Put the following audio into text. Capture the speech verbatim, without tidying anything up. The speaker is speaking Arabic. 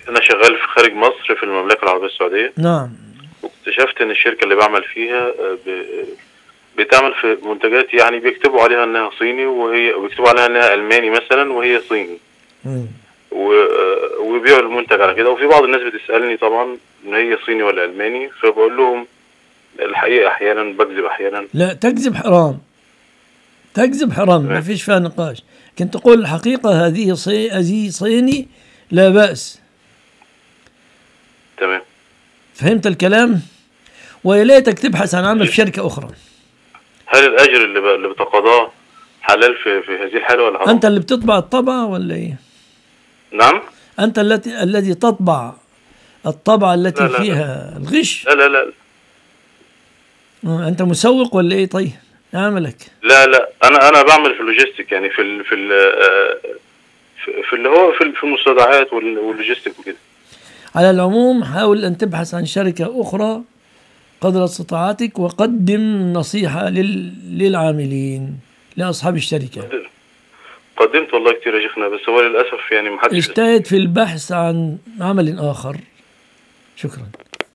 انا شغال في خارج مصر في المملكه العربيه السعوديه. نعم. واكتشفت ان الشركه اللي بعمل فيها ب- بتعمل في منتجات، يعني بيكتبوا عليها انها صيني، وهي بيكتبوا عليها انها الماني مثلا وهي صيني. مم. و- وبيبيعوا المنتج على كده. وفي بعض الناس بتسالني طبعا ان هي صيني ولا الماني، فبقول لهم الحقيقه احيانا بكذب احيانا. لا، تكذب حرام، تكذب حرام، ما تمام. فيش فيها نقاش. كنت تقول الحقيقة هذه صي... هذه صيني، لا بأس. تمام. فهمت الكلام؟ ويا ليتك تبحث عن عمل في شركة أخرى. هل الاجر اللي ب- اللي بتقاضاه حلال في في هذه الحاله ولا حرام؟ أنت اللي بتطبع الطبعة ولا إيه؟ نعم. أنت التي الذي تطبع الطبعة لا التي لا لا فيها الغش؟ لا لا لا آه، أنت مسوق ولا إيه؟ طيب عملك. لا لا انا انا بعمل في اللوجيستيك، يعني في ال في ال في في اللي هو في ال- في المستودعات وال- واللوجيستيك وكده. على العموم حاول أن تبحث عن شركة أخرى قدر استطاعتك، وقدم نصيحة لل... للعاملين، لأصحاب الشركة. قدمت والله كتير يا شيخنا، بس هو للاسف يعني محدش. اجتهد في البحث عن عمل آخر. شكرا.